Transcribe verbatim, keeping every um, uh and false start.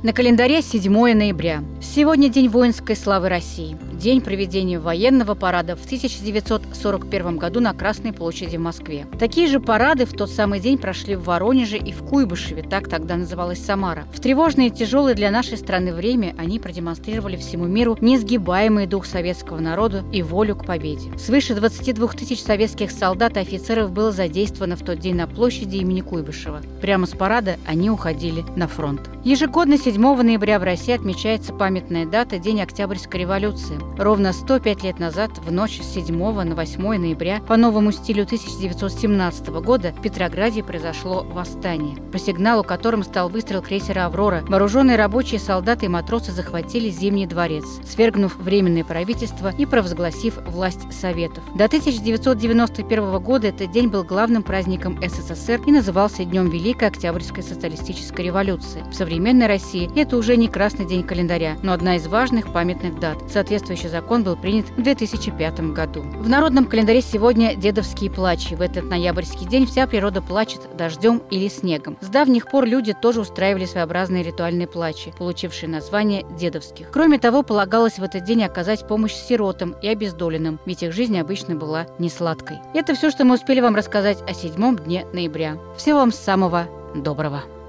На календаре седьмое ноября. Сегодня день воинской славы России. День проведения военного парада в тысяча девятьсот сорок первом году на Красной площади в Москве. Такие же парады в тот самый день прошли в Воронеже и в Куйбышеве, так тогда называлась Самара. В тревожное и тяжелое для нашей страны время они продемонстрировали всему миру несгибаемый дух советского народа и волю к победе. Свыше двадцати двух тысяч советских солдат и офицеров было задействовано в тот день на площади имени Куйбышева. Прямо с парада они уходили на фронт. Ежегодно седьмого ноября в России отмечается памятная дата – День Октябрьской революции. Ровно сто пять лет назад, в ночь с седьмого на восьмое ноября, по новому стилю тысяча девятьсот семнадцатого года, в Петрограде произошло восстание, по сигналу которым стал выстрел крейсера «Аврора». Вооруженные рабочие, солдаты и матросы захватили Зимний дворец, свергнув Временное правительство и провозгласив власть Советов. До тысяча девятьсот девяносто первого года этот день был главным праздником СССР и назывался Днем Великой Октябрьской социалистической революции. В современной России это уже не красный день календаря, но одна из важных памятных дат. Соответствующий закон был принят в две тысячи пятом году. В народном календаре сегодня дедовские плачи. В этот ноябрьский день вся природа плачет дождем или снегом. С давних пор люди тоже устраивали своеобразные ритуальные плачи, получившие название дедовских. Кроме того, полагалось в этот день оказать помощь сиротам и обездоленным, ведь их жизнь обычно была несладкой. Это все, что мы успели вам рассказать о седьмом дне ноября. Всего вам самого доброго!